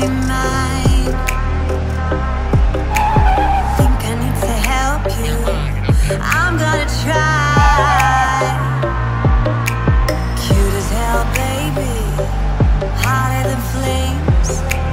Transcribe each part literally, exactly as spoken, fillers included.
be mine. Think I need to help you, I'm gonna try. Cute as hell, baby, hotter than flames.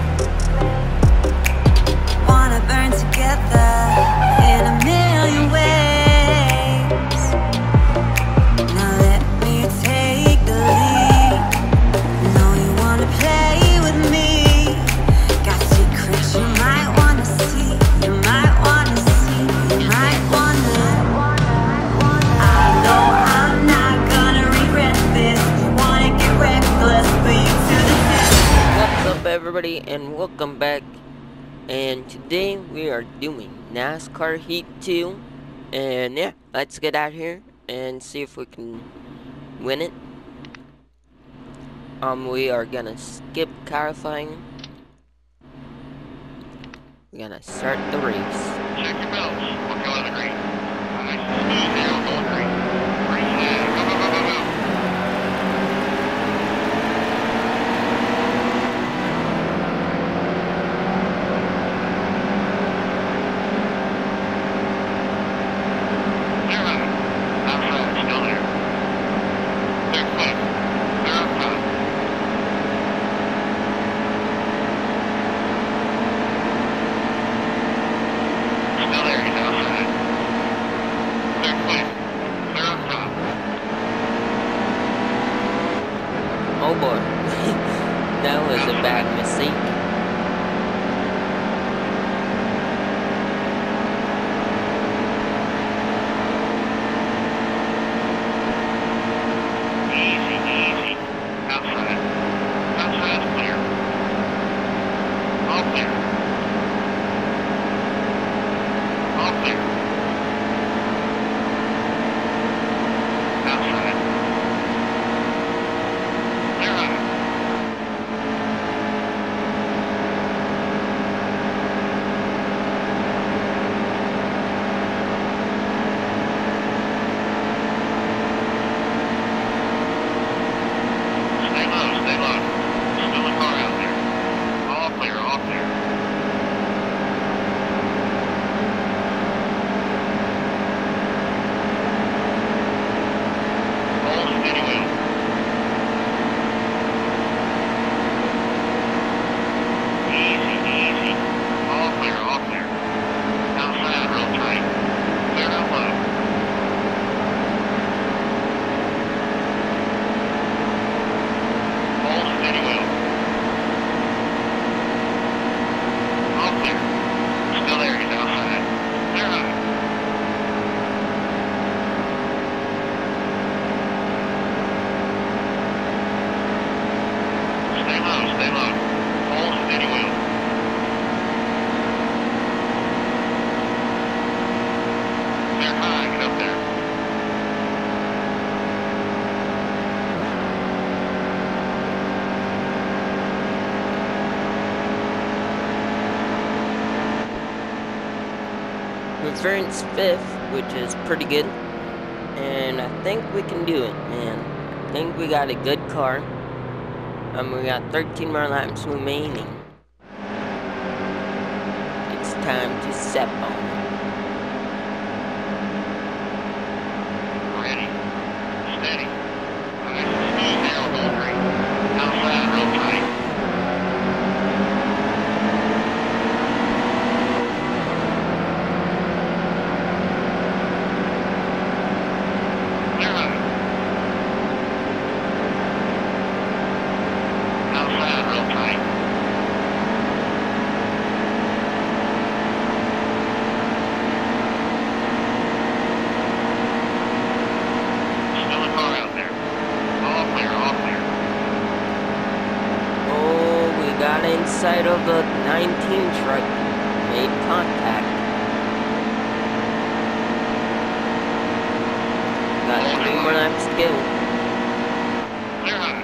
Wanna burn together in a million ways. Now let me take the lead. Know you wanna play with me. Got secrets you might wanna see. You might wanna see. You might wanna. I know I'm not gonna regret this. Wanna get reckless, but you to the finish. What's up, everybody, and welcome back. And today we are doing NASCAR Heat two. And yeah, let's get out here and see if we can win it. Um, we are gonna skip qualifying. We're gonna start the race. Check your belts. We're going to green. Nice and smooth here. We're going green. Green flag. Go, go, go, go, go. They're out. Outside. Still there. They're clear. They're up top. Still there. He's outside. They're clear. They're up top. Oh boy, that was a bad mistake. Easy, easy. Outside. Outside's clear. All clear. All clear. Outside. Clear out. Stay low, stay low. Still a car out there. All clear, all clear. Hold steady wheel. Easy, easy. All clear, all clear. Outside, real tight. Clear out low. Hold steady wheel. All clear. Still there, he's outside. Clear out. Stay low, stay low. Hold steady wheel. Clear high, get up there. We're Vern's fifth, which is pretty good. And I think we can do it, man. I think we got a good car. Um, we got thirteen more laps remaining. It's time to step on it. Ready. Steady. Nice and smooth there, we're going green. Outside, real tight. Clear out. Outside, real tight. Still a car out there. All clear, all clear. Oh, we got inside of the nineteen truck. Made contact. Got three more laps to go. Clear out.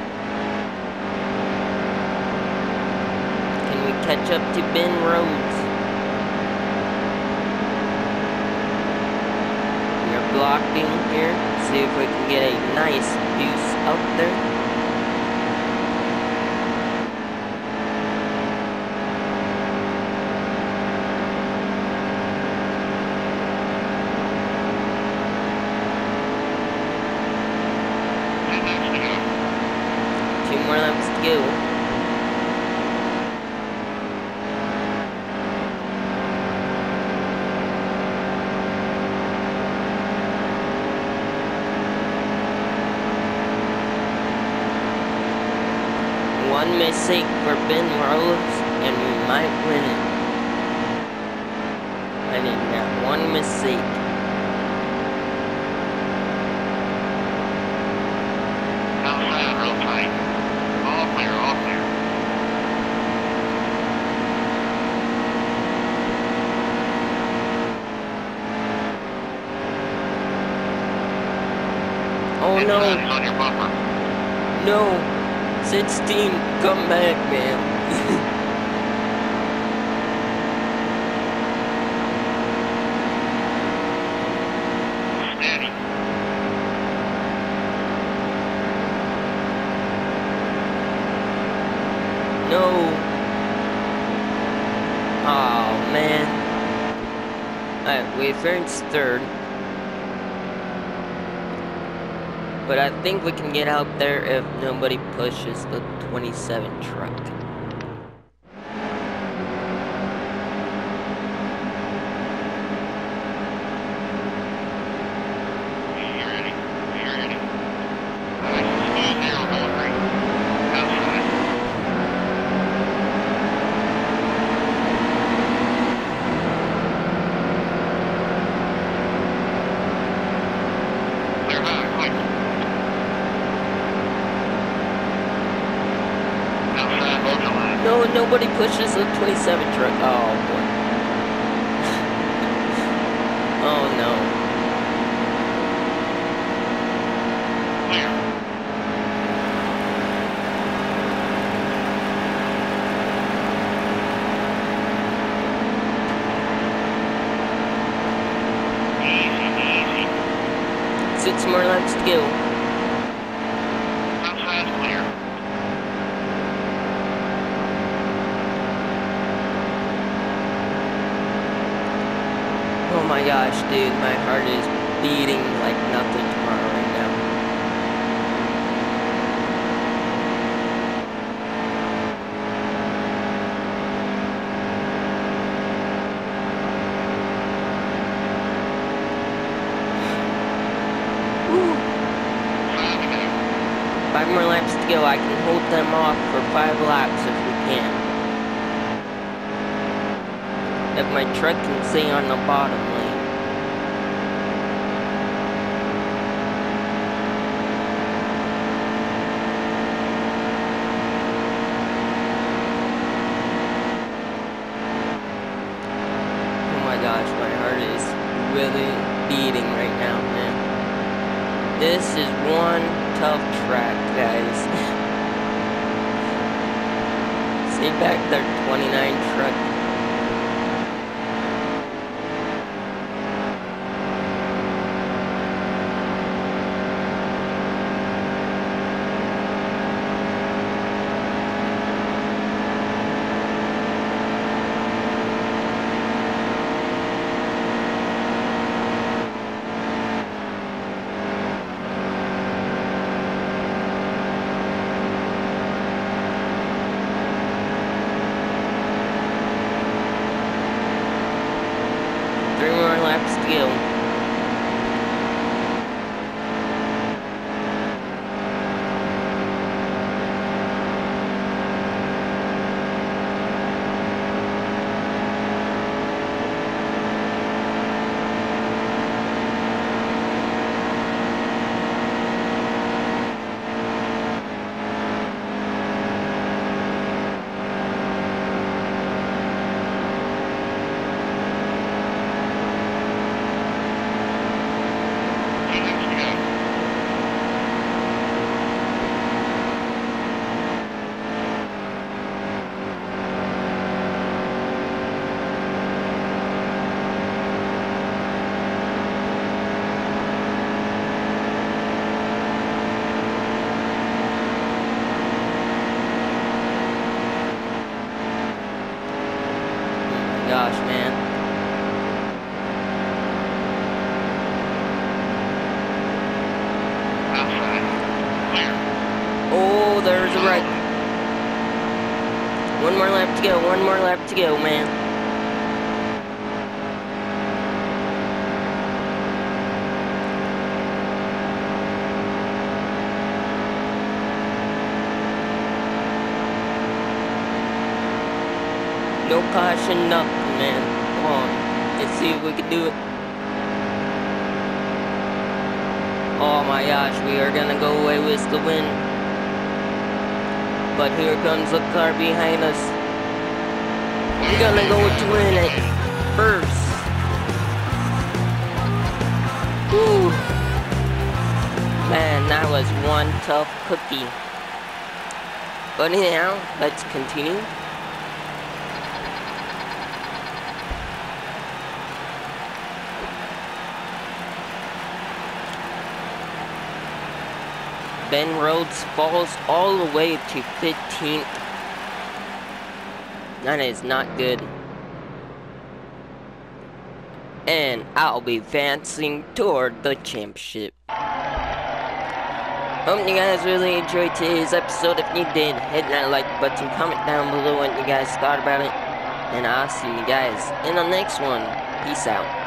Can we catch up to Ben Rhodes? We're blocking here. See if we can get a nice boost up there. go. One mistake for Ben Rose, and we might win it. I need that one mistake. Outside, real tight. All clear, all clear. Oh Inside, no, he's on your bumper. no. sixteen, come back, man. Steady. No. Oh, man. Alright, we finished third. But I think we can get out there if nobody pushes the twenty-seven truck. You ready? You ready? Alright, smooth zero going right. Outside. Clear back, quick. Outside, hold your line. No, nobody pushes the twenty-seven truck. Oh, boy. Oh, no. Clear. Easy, easy. Six more laps to go. Outside's clear. Oh my gosh, dude, my heart is beating like nothing tomorrow right now. Woo. Five to go. Five more laps to go. I can hold them off for five laps if we can. If my truck can stay on the bottom lane. Oh my gosh, my heart is really beating right now, man. This is one tough track, guys. See back there, twenty-nine truck. One more lap to go, one more lap to go, man. No caution, nothing, man. Come on. Let's see if we can do it. Oh my gosh, we are gonna go away with the win. But here comes the car behind us. We're gonna go to win it first. Woo. Man, that was one tough cookie. But anyhow, let's continue. Ben Rhodes falls all the way to fifteenth. That is not good. And I'll be advancing toward the championship. Hope you guys really enjoyed today's episode. If you did, hit that like button, comment down below what you guys thought about it. And I'll see you guys in the next one. Peace out.